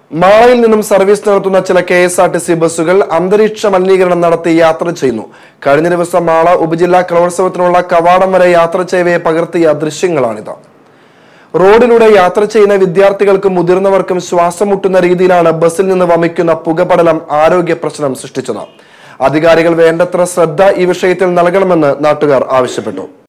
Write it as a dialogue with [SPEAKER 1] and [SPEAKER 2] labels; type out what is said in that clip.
[SPEAKER 1] മാളയിൽ നിന്നും സർവീസ് നടത്തുന്ന ചില KSRTC ബസ്സുകൾ അന്തരീക്ഷ മലിനീകരണം നടത്തി യാത്ര ചെയ്യുന്നു. കഴിഞ്ഞ ദിവസം മാള ഉപജില്ലാ കലോത്സവത്തിനുള്ള കവാടം വരെ യാത്ര ചെയ്യവേ പകർത്തിയ ദൃശ്യങ്ങളാണിത്. റോഡിലൂടെ യാത്ര ചെയ്യുന്ന വിദ്യാർത്ഥികൾക്കും മുതിർന്നവർക്കും ശ്വാസം മുട്ടുന്ന രീതിയിലാണ് ബസ്സിൽ നിന്ന് വമിക്കുന്ന പുകപടലം ആരോഗ്യ പ്രശ്നം സൃഷ്ടിച്ചത്. അധികാരികൾ വേണ്ടത്ര ശ്രദ്ധ ഈ വിഷയത്തിൽ നൽകണമെന്ന് നാട്ടുകാർ ആവശ്യപ്പെട്ടു.